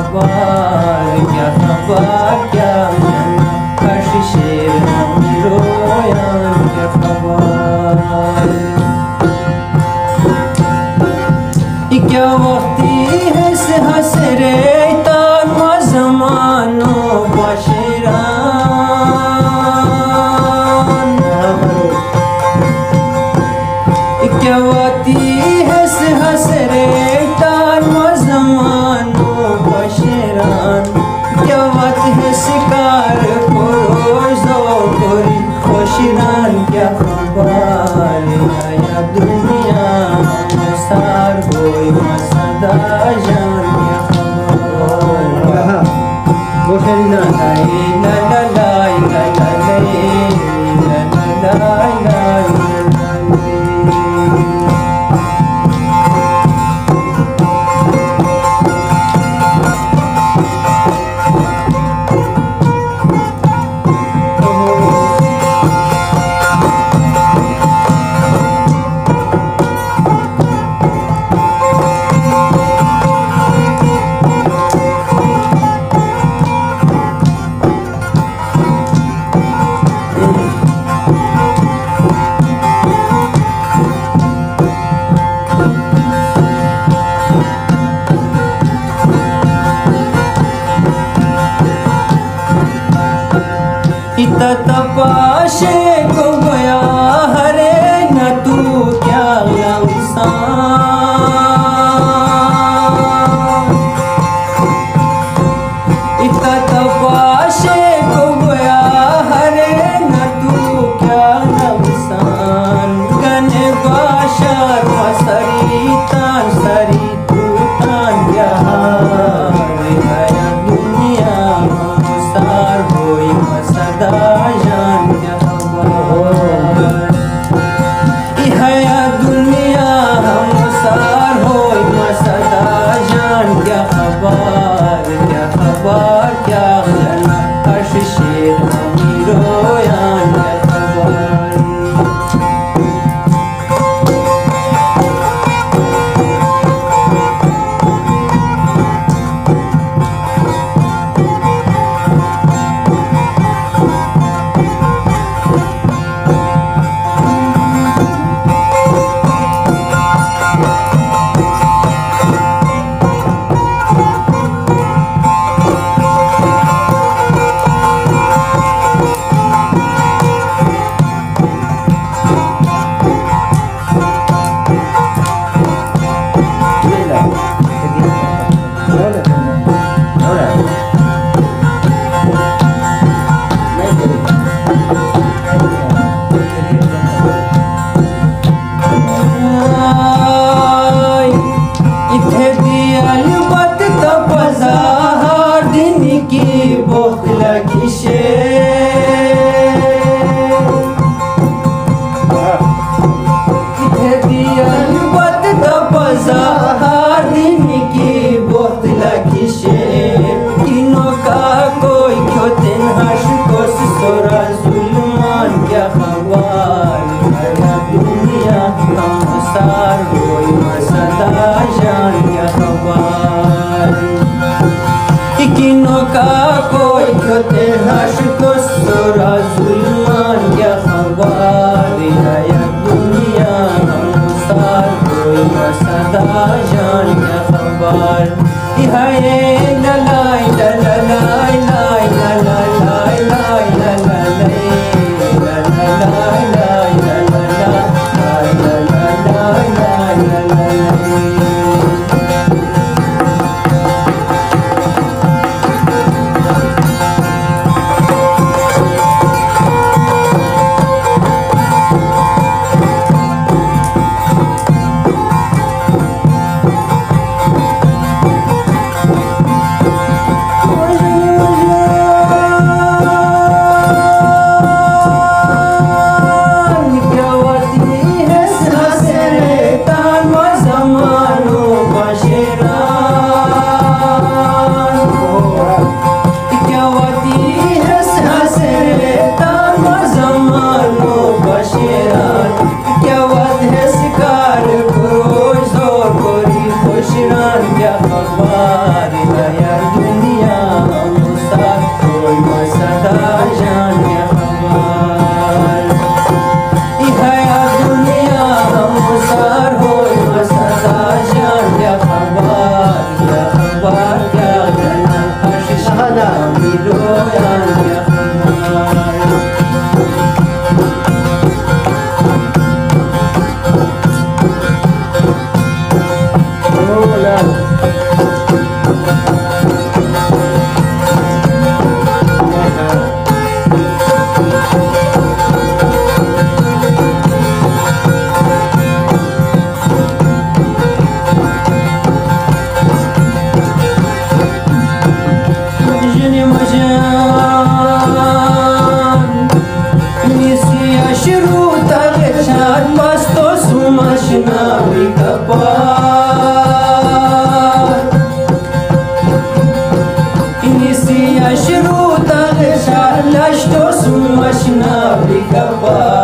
खबर क्या हर्ष शेर हम रोया क्या खबर क्या वक्ती हंस रे तान जमानो बशरान क्या वक्ती हंस रे तान जमानो बशरान क्या वक्त है शिकार को रोजो कोरी खुशरान क्या खबर या दुनिया सार होई मसदा जान क्या खबर बोशरी ना ला ला ला ला ला ला ला ला तपाशे को गया हरे न तू क्या इतना तपाशे को गया हरे न तू क्या नवसान गने बाशा सरी तू तान क्या दुनिया सार होई मसदा जान क्या खबर दुनिया हम सार होई मसदा जान क्या खबर क्या हर्ष शेर हम रोया क्या खबर हर्ष को सोरा जुल्मान क्या खबर या दुनिया हम सार कोई मसदा जान क्या खबर ललाई ललाई लाई लाई लाई आशना भी कपा